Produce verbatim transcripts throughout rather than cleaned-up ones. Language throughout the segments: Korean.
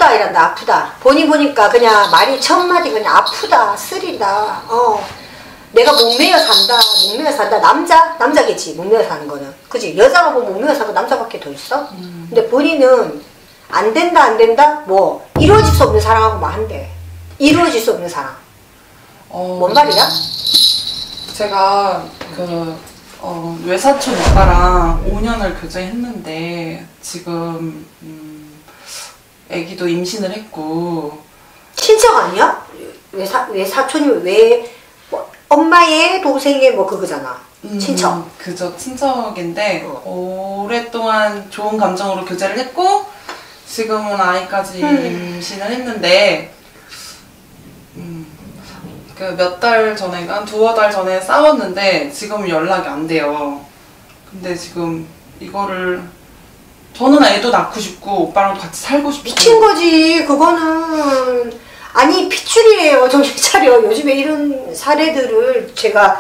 아프다 이란다. 아프다. 보니 보니까 그냥 말이 첫 마디 그냥 아프다 쓰린다. 어 내가 목매여 산다. 목매여 산다. 남자? 남자겠지 목매여 사는 거는. 그지? 여자가 뭐 목매여 사고 남자밖에 더 있어? 음. 근데 본인은 안 된다 안 된다? 뭐 이루어질 수 없는 사랑하고 뭐 한대. 이루어질 수 없는 사랑. 어, 뭔 말이야? 제가 그 어, 외사촌 오빠랑 오 년을 교제했는데 지금 음, 애기도 임신을 했고. 친척 아니야? 외사, 외사촌이면 왜 뭐, 엄마의 동생의 뭐 그거잖아. 음, 친척. 그죠. 친척인데 어. 오랫동안 좋은 감정으로 교제를 했고 지금은 아이까지 음. 임신을 했는데 음, 그 몇 달 전에, 한 두어 달 전에 싸웠는데 지금은 연락이 안 돼요. 근데 지금 이거를 저는 애도 낳고 싶고 오빠랑 같이 살고 싶고. 미친 거지 그거는. 아니 핏줄이에요. 정신 차려. 요즘에 이런 사례들을 제가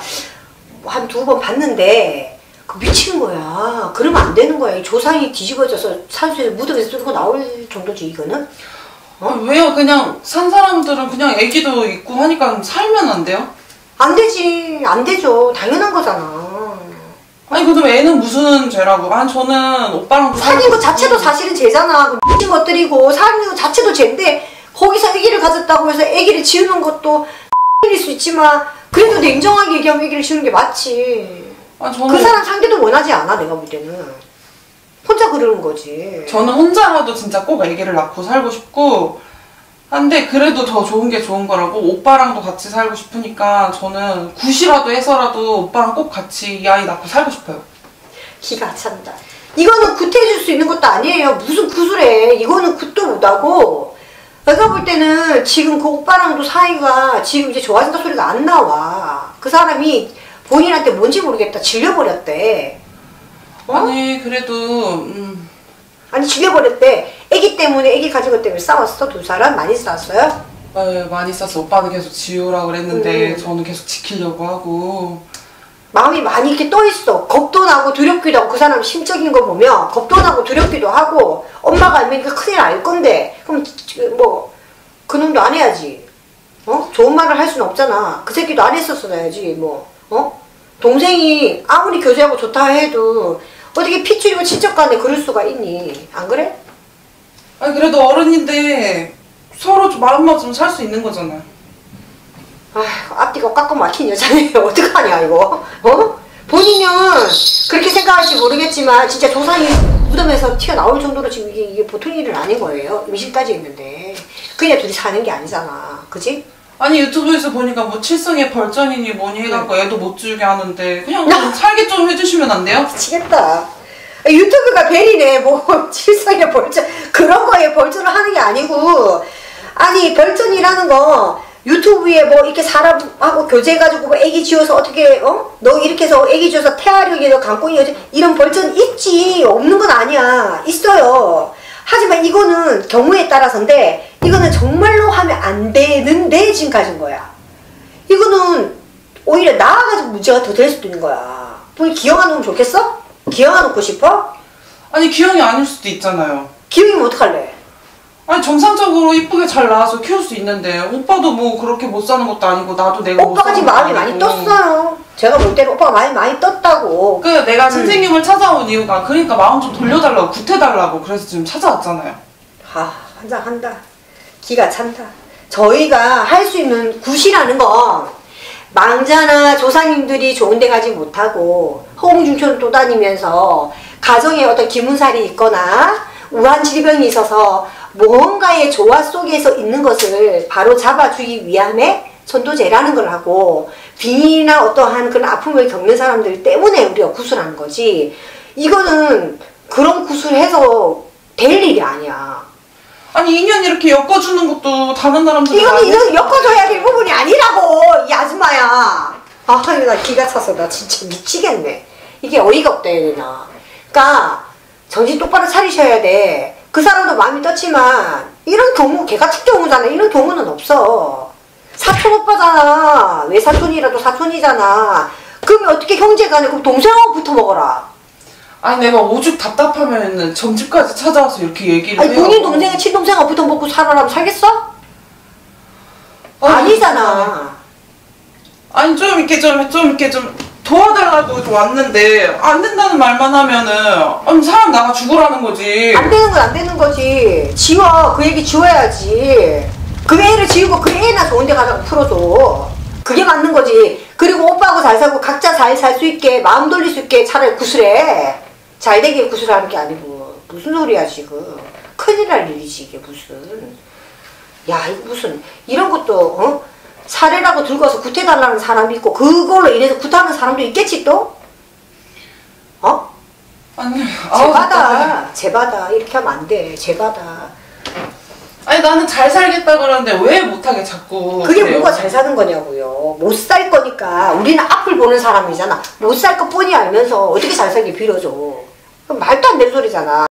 한 두 번 봤는데 그 미친 거야. 그러면 안 되는 거야. 조상이 뒤집어져서 산소에 무덤에서 뚫고 나올 정도지 이거는. 어? 아, 왜요? 그냥 산 사람들은 그냥 애기도 있고 하니까 살면 안 돼요? 안 되지. 안 되죠. 당연한 거잖아. 아니 그럼 애는 무슨 죄라고? 아니 저는 오빠랑 사귄 것 자체도 사실은 죄잖아. 그 미친 것들이고 사귄 것 자체도 죄인데 거기서 아기를 가졌다고 해서 아기를 지우는 것도 일일 수 있지만 그래도 냉정하게 얘기하면 아기를 지우는 게 맞지. 아, 저는 그 사람 상대도 원하지 않아. 내가 볼 때는 혼자 그러는 거지. 저는 혼자라도 진짜 꼭 아기를 낳고 살고 싶고 한데 그래도 더 좋은 게 좋은 거라고. 오빠랑도 같이 살고 싶으니까 저는 굿이라도 해서라도 오빠랑 꼭 같이 이 아이 낳고 살고 싶어요. 기가 찬다. 이거는 굿해줄 수 있는 것도 아니에요. 무슨 굿을 해. 이거는 굿도 못하고. 내가 볼 때는 지금 그 오빠랑도 사이가 지금 이제 좋아진다 소리가 안 나와. 그 사람이 본인한테 뭔지 모르겠다. 질려버렸대. 어? 아니 그래도 음. 아니 질려버렸대. 애기 때문에 애기 가진 것 때문에 싸웠어? 두 사람? 많이 싸웠어요? 네 많이 싸웠어. 오빠는 계속 지우라고 그랬는데 음. 저는 계속 지키려고 하고. 마음이 많이 이렇게 떠있어. 겁도 나고 두렵기도 하고. 그 사람 심적인 거 보면 겁도 나고 두렵기도 하고. 엄마가 알면 큰일 날 건데 그럼 뭐 그놈도 안 해야지. 어? 좋은 말을 할 수는 없잖아. 그 새끼도 안 했었어야지 뭐. 어? 동생이 아무리 교제하고 좋다 해도 어떻게 핏줄이고 친척 간에 그럴 수가 있니? 안 그래? 아니 그래도 어른인데 서로 좀 마음 맞으면 살 수 있는 거잖아. 아휴 앞뒤가 깎고 막힌 여자네요. 어떡하냐 이거? 어? 본인은 그렇게 생각할지 모르겠지만 진짜 조상이 무덤에서 튀어나올 정도로 지금 이게, 이게 보통 일은 아닌 거예요. 임신까지 했는데 그냥 둘이 사는 게 아니잖아. 그지? 아니 유튜브에서 보니까 뭐 칠성에 벌전이니 뭐니 해갖고 애도 못 주게 하는데 그냥 좀 살게 좀 해주시면 안 돼요? 미치겠다. 유튜브가 벨이네. 뭐 칠성에 벌전 그런 거에 벌전을 하는 게 아니고 아니 벌전이라는 거 유튜브에 뭐 이렇게 사람하고 교제해가지고 뭐 애기 지워서 어떻게 어? 너 이렇게 해서 애기 지워서 태아력이 너 강권이 여지 이런 벌전 있지. 없는 건 아니야. 있어요. 하지만 이거는 경우에 따라서인데 이거는 정말로 하면 안 되는데 지금 가진 거야. 이거는 오히려 나아가지고 문제가 더 될 수도 있는 거야. 뭐 기형아 놓으면 좋겠어? 기형아 놓고 싶어? 아니 기형이 아닐 수도 있잖아요. 기형이면 어떡할래? 아니 정상적으로 이쁘게 잘 나와서 키울 수 있는데 오빠도 뭐 그렇게 못 사는 것도 아니고 나도 내가 오빠가 지금 마음이 많이 떴어요. 제가 볼 때는 오빠가 많이 많이 떴다고. 그 내가 선생님을 음. 찾아온 이유가 그러니까 마음 좀 돌려달라고 굿해달라고 그래서 지금 찾아왔잖아요. 아 환장한다. 기가 찬다. 저희가 할 수 있는 굿이라는 건 망자나 조상님들이 좋은 데 가지 못하고 허공중촌 또 다니면서 가정에 어떤 기문살이 있거나 우한 질병이 있어서 무언가의 조화 속에서 있는 것을 바로 잡아주기 위함에 천도제라는 걸 하고 빙이나 어떠한 그런 아픔을 겪는 사람들 때문에 우리가 구술하는 거지. 이거는 그런 구술해서 될 일이 아니야. 아니 인연 이렇게 엮어주는 것도 다른 사람들 이거는 이런 엮어줘야 될 부분이 아니라고 이 아줌마야. 아 나 기가 차서 나 진짜 미치겠네. 이게 어이가 없다 해야 되나. 그러니까 정신 똑바로 차리셔야 돼. 그 사람도 마음이 떴지만 이런 경우 개같은 경우잖아. 이런 경우는 없어. 사촌 오빠잖아. 외사촌이라도 사촌이잖아. 그러면 어떻게 형제간에 그럼 동생하고 붙어 먹어라. 아니 내가 오죽 답답하면은 점집까지 찾아와서 이렇게 얘기를 아니 해요. 본인 동생의 친동생하고 붙어먹고 살아라면 살겠어? 아니, 아니잖아. 아니 좀 이렇게 좀 좀 이렇게 좀 도와달라고 좀 왔는데 안 된다는 말만 하면은 아니 사람 나가 죽으라는 거지. 안 되는 건 안 되는 거지. 지워. 그 얘기 지워야지. 그 애를 지우고 그 애나 좋은 데 가자고 풀어줘. 그게 맞는 거지. 그리고 오빠하고 잘 살고 각자 잘 살 수 있게 마음 돌릴 수 있게 차라리 구슬해. 잘 되게 구슬하는 게 아니고 무슨 소리야 지금. 큰일 날 일이지 이게 무슨. 야 이거 무슨 이런 것도 어? 사례라고 들고 와서 구태달라는 사람이 있고 그걸로 인해서 구타하는 사람도 있겠지 또? 어? 아니 제바다 제바다 이렇게 하면 안 돼. 제바다. 아니 나는 잘 살겠다 그러는데 왜 못하게 자꾸 그게 그래요? 뭐가 잘 사는 거냐고요. 못 살 거니까. 우리는 앞을 보는 사람이잖아. 못 살 것 뻔히 알면서 어떻게 잘 살게 빌어줘. 그럼 말도 안 되는 소리잖아.